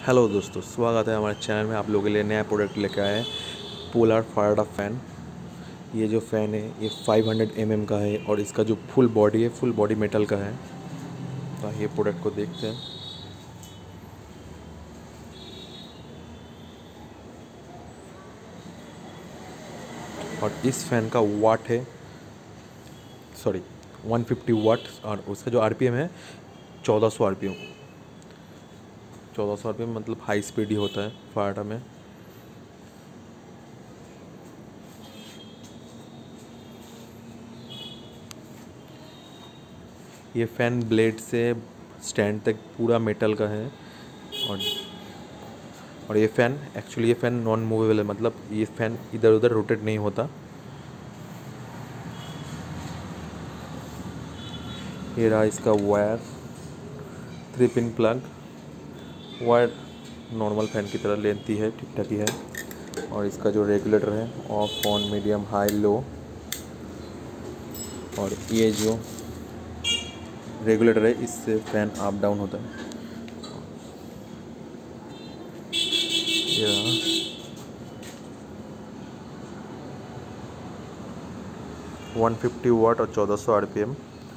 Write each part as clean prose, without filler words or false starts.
Hello दोस्तों, स्वागत है हमारे चैनल में। आप लोगों के लिए नया प्रोडक्ट लेकर आए हैं, पोलर फाराडा फ़ैन। ये जो फ़ैन है ये 500 mm का है और इसका जो फुल बॉडी है फुल बॉडी मेटल का है। तो ये प्रोडक्ट को देखते हैं। और इस फ़ैन का वाट है 150 वाट और उसका जो आरपीएम है 1400 आरपीएम। 1400 आरपीएम मतलब हाई स्पीड ही होता है फाराडा में। ये फ़ैन ब्लेड से स्टैंड तक पूरा मेटल का है। और ये फ़ैन नॉन मूवेबल है, मतलब ये फ़ैन इधर उधर रोटेट नहीं होता। ये रहा इसका wire, 3 pin plug. Wire normal fan की तरह लेंथी है, ठीक ठाक ही है। और इसका जो रेगुलेटर है off on medium high low. और ये जो रेगुलेटर है इससे फ़ैन अप डाउन होता है। ये रहा 150 वाट और 1400 आरपीएम।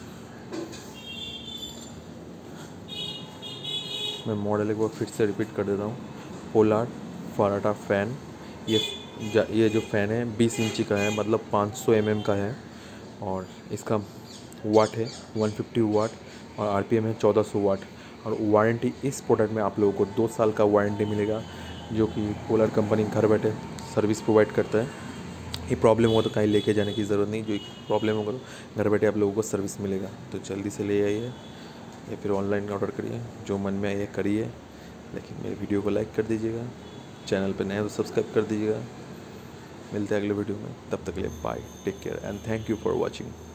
मैं मॉडल एक बार फिर से रिपीट कर देता हूँ। पोलर फाराडा फ़ैन। ये जो फ़ैन है 20 इंची का है, मतलब 500 mm का है। और इसका वाट है 150 वाट और आरपीएम है 1400 वाट। और वारंटी इस प्रोडक्ट में आप लोगों को 2 साल का वारंटी मिलेगा, जो कि पोलर कंपनी घर बैठे सर्विस प्रोवाइड करता है। ये प्रॉब्लम हो तो कहीं लेके जाने की ज़रूरत नहीं, जो प्रॉब्लम होगा तो घर बैठे आप लोगों को सर्विस मिलेगा। तो जल्दी से ले आइए या फिर ऑनलाइन ऑर्डर करिए, जो मन में आए करिए। लेकिन मेरे वीडियो को लाइक कर दीजिएगा, चैनल पर नए तो सब्सक्राइब कर दीजिएगा। मिलते हैं अगले वीडियो में, तब तक के लिए bye, take care and thank you for watching.